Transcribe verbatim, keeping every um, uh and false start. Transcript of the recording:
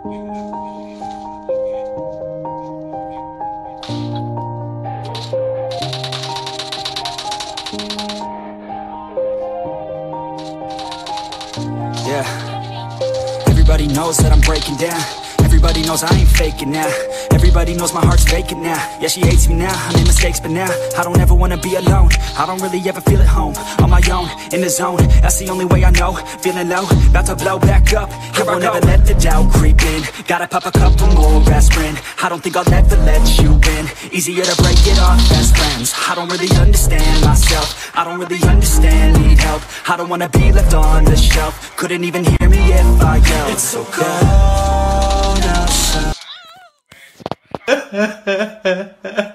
Yeah. Everybody knows that I'm breaking down. Everybody knows I ain't faking now. Everybody knows my heart's vacant now. Yeah, she hates me now, I made mistakes, but now I don't ever wanna be alone. I don't really ever feel at home. On my own, in the zone, that's the only way I know. Feeling low, about to blow back up. Here I won't ever let the doubt creep in. Gotta pop a couple more aspirin. I don't think I'll ever let you in. Easier to break it off best friends. I don't really understand myself. I don't really understand, need help. I don't wanna be left on the shelf. Couldn't even hear me if I yelled. It's so cold outside.